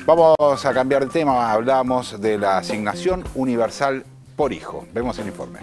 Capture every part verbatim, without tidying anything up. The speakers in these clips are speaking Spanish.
Vamos a cambiar de tema, hablamos de la asignación universal por hijo. Vemos el informe.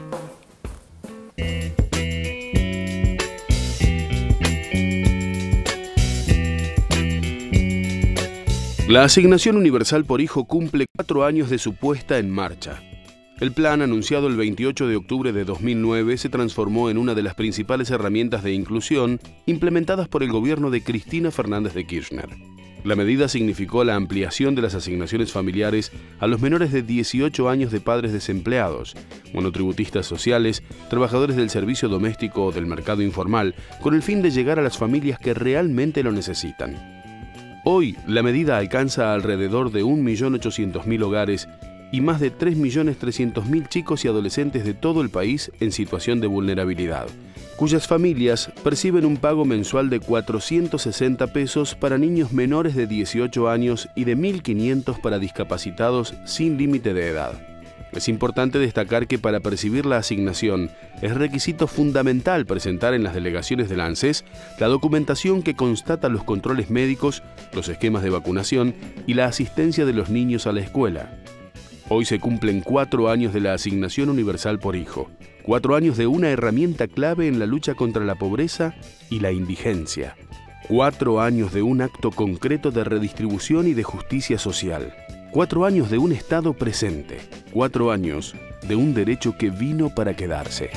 La asignación universal por hijo cumple cuatro años de su puesta en marcha. El plan, anunciado el veintiocho de octubre de dos mil nueve, se transformó en una de las principales herramientas de inclusión implementadas por el gobierno de Cristina Fernández de Kirchner. La medida significó la ampliación de las asignaciones familiares a los menores de dieciocho años de padres desempleados, monotributistas sociales, trabajadores del servicio doméstico o del mercado informal, con el fin de llegar a las familias que realmente lo necesitan. Hoy, la medida alcanza alrededor de un millón ochocientos mil hogares y más de tres millones trescientos mil chicos y adolescentes de todo el país en situación de vulnerabilidad, cuyas familias perciben un pago mensual de cuatrocientos sesenta pesos para niños menores de dieciocho años y de mil quinientos para discapacitados sin límite de edad. Es importante destacar que para percibir la asignación es requisito fundamental presentar en las delegaciones del ANSES la documentación que constata los controles médicos, los esquemas de vacunación y la asistencia de los niños a la escuela. Hoy se cumplen cuatro años de la asignación universal por hijo, cuatro años de una herramienta clave en la lucha contra la pobreza y la indigencia, cuatro años de un acto concreto de redistribución y de justicia social, cuatro años de un Estado presente, cuatro años de un derecho que vino para quedarse.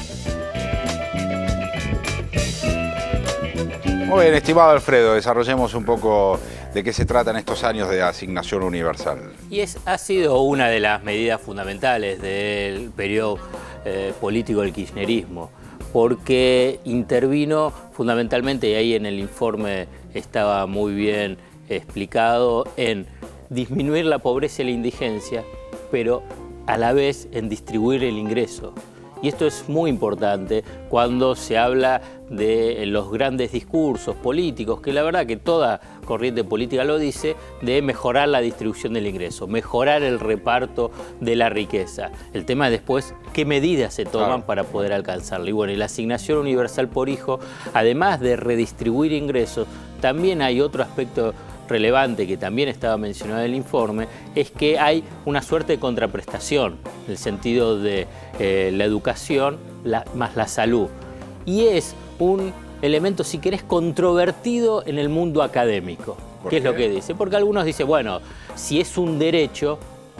Muy bien, estimado Alfredo, desarrollemos un poco de qué se tratan estos años de asignación universal. Y es, ha sido una de las medidas fundamentales del periodo eh, político del kirchnerismo, porque intervino fundamentalmente, y ahí en el informe estaba muy bien explicado, en disminuir la pobreza y la indigencia, pero a la vez en distribuir el ingreso. Y esto es muy importante cuando se habla de los grandes discursos políticos, que la verdad que toda corriente política lo dice, de mejorar la distribución del ingreso, mejorar el reparto de la riqueza. El tema es después qué medidas se toman claro. para poder alcanzarlo. Y bueno, y la asignación universal por hijo, además de redistribuir ingresos, también hay otro aspecto relevante que también estaba mencionado en el informe, es que hay una suerte de contraprestación en el sentido de eh, la educación la, más la salud. Y es un elemento, si querés, controvertido en el mundo académico. ¿Qué, ¿Qué es lo que dice? Porque algunos dicen, bueno, si es un derecho,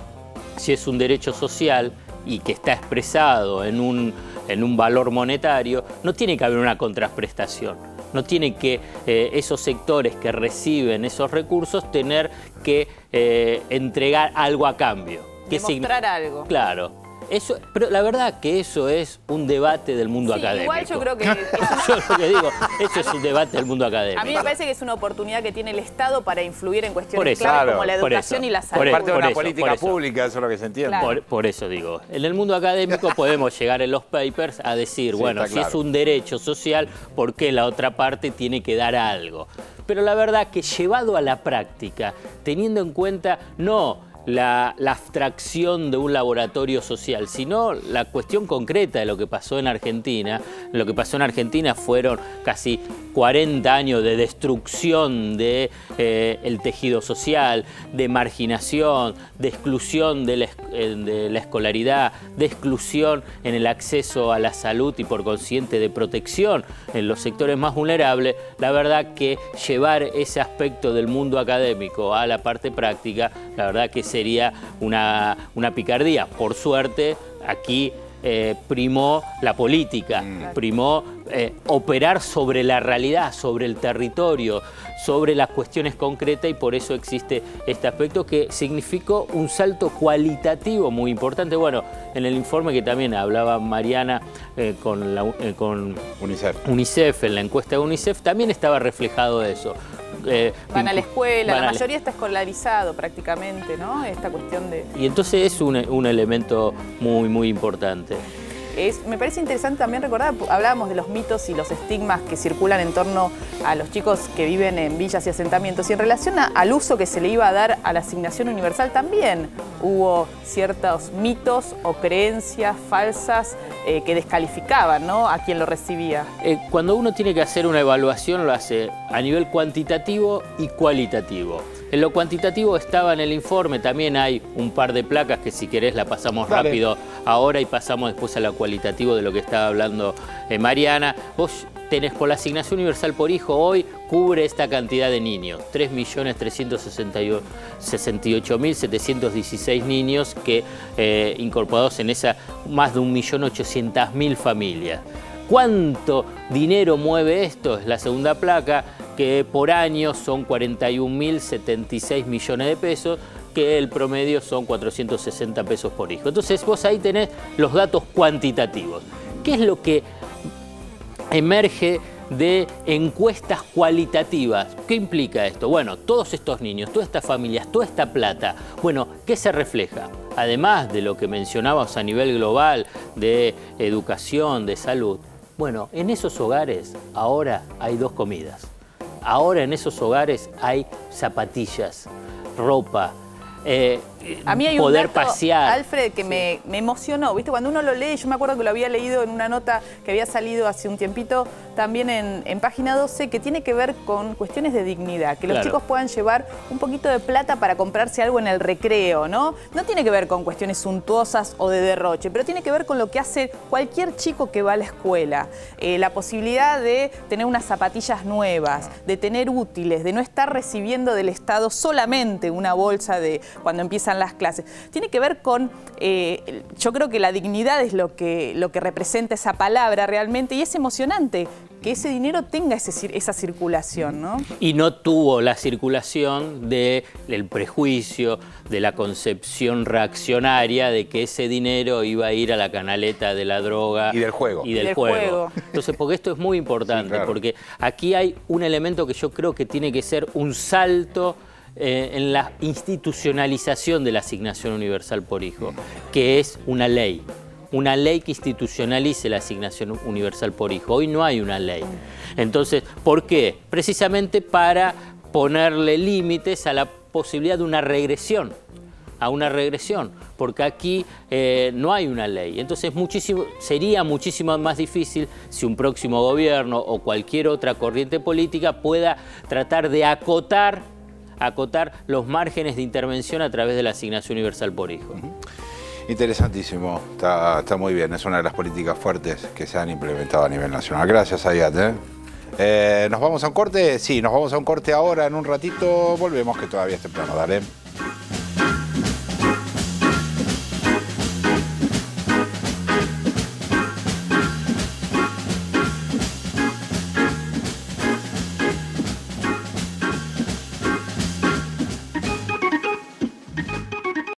si es un derecho social y que está expresado en un, en un valor monetario, no tiene que haber una contraprestación. No tienen que eh, esos sectores que reciben esos recursos tener que eh, entregar algo a cambio. Demostrar algo. Claro. Eso, pero la verdad que eso es un debate del mundo sí, académico. Igual yo creo que... yo lo que digo, eso es un debate del mundo académico. A mí me parece que es una oportunidad que tiene el Estado para influir en cuestiones eso, clave claro, como la educación eso, y la salud. Por parte de una eso, política pública, eso es lo que se entiende. Claro. Por, por eso digo, en el mundo académico podemos llegar en los papers a decir, sí, bueno, si claro. es un derecho social, ¿por qué la otra parte tiene que dar algo? Pero la verdad que llevado a la práctica, teniendo en cuenta no La, la abstracción de un laboratorio social, sino la cuestión concreta de lo que pasó en Argentina. Lo que pasó en Argentina fueron casi cuarenta años de destrucción del de, eh, el tejido social, de marginación, de exclusión de la, de la escolaridad, de exclusión en el acceso a la salud y por consiguiente de protección en los sectores más vulnerables. La verdad que llevar ese aspecto del mundo académico a la parte práctica, la verdad que sería una, una picardía. Por suerte, aquí eh, primó la política, mm. primó eh, operar sobre la realidad, sobre el territorio, sobre las cuestiones concretas, y por eso existe este aspecto que significó un salto cualitativo muy importante. Bueno, en el informe que también hablaba Mariana eh, con, la, eh, con UNICEF. UNICEF, en la encuesta de UNICEF, también estaba reflejado eso. Eh, van a la escuela, la mayoría está escolarizado prácticamente, ¿no? Esta cuestión de... Y entonces es un, un elemento muy, muy importante. Es, me parece interesante también recordar, hablábamos de los mitos y los estigmas que circulan en torno a los chicos que viven en villas y asentamientos, y en relación a, al uso que se le iba a dar a la asignación universal también hubo ciertos mitos o creencias falsas eh, que descalificaban, ¿no?, a quien lo recibía. Eh, cuando uno tiene que hacer una evaluación lo hace a nivel cuantitativo y cualitativo. En lo cuantitativo estaba en el informe, también hay un par de placas que si querés la pasamos Dale. rápido ahora y pasamos después a lo cualitativo de lo que estaba hablando eh, Mariana. Vos tenés por la asignación universal por hijo hoy, cubre esta cantidad de niños, tres millones trescientos sesenta y ocho mil setecientos dieciséis niños que eh, incorporados en esa más de un millón ochocientas mil familias. ¿Cuánto dinero mueve esto? Es la segunda placa, que por año son cuarenta y un mil setenta y seis millones de pesos, que el promedio son cuatrocientos sesenta pesos por hijo. Entonces vos ahí tenés los datos cuantitativos. ¿Qué es lo que emerge de encuestas cualitativas? ¿Qué implica esto? Bueno, todos estos niños, todas estas familias, toda esta plata, bueno, ¿qué se refleja? Además de lo que mencionábamos a nivel global de educación, de salud, bueno, en esos hogares ahora hay dos comidas. Ahora en esos hogares hay zapatillas, ropa, eh, A mí hay poder un dato, pasear. Alfred, que me, me emocionó. ¿Viste? Cuando uno lo lee, yo me acuerdo que lo había leído en una nota que había salido hace un tiempito, también en, en Página doce, que tiene que ver con cuestiones de dignidad. Que los Claro. chicos puedan llevar un poquito de plata para comprarse algo en el recreo, ¿no? No tiene que ver con cuestiones suntuosas o de derroche, pero tiene que ver con lo que hace cualquier chico que va a la escuela. Eh, la posibilidad de tener unas zapatillas nuevas, de tener útiles, de no estar recibiendo del Estado solamente una bolsa de cuando empiezan las clases. Tiene que ver con, eh, yo creo que la dignidad es lo que, lo que representa esa palabra realmente, y es emocionante que ese dinero tenga ese, esa circulación, ¿no? Y no tuvo la circulación del prejuicio, de la concepción reaccionaria de que ese dinero iba a ir a la canaleta de la droga. Y del juego. Y del, Del juego. juego. Entonces, porque esto es muy importante, Sí, claro. porque aquí hay un elemento que yo creo que tiene que ser un salto eh, en la institucionalización de la asignación universal por hijo, que es una ley. Una ley que institucionalice la asignación universal por hijo. Hoy no hay una ley. Entonces, ¿por qué? Precisamente para ponerle límites a la posibilidad de una regresión, a una regresión, porque aquí eh, no hay una ley. Entonces muchísimo, sería muchísimo más difícil si un próximo gobierno o cualquier otra corriente política pueda tratar de acotar, acotar los márgenes de intervención a través de la asignación universal por hijo. Interesantísimo, está, está muy bien, es una de las políticas fuertes que se han implementado a nivel nacional. Gracias, Ayat. ¿eh? Eh, ¿Nos vamos a un corte? Sí, nos vamos a un corte ahora, en un ratito volvemos, que todavía es temprano, dale.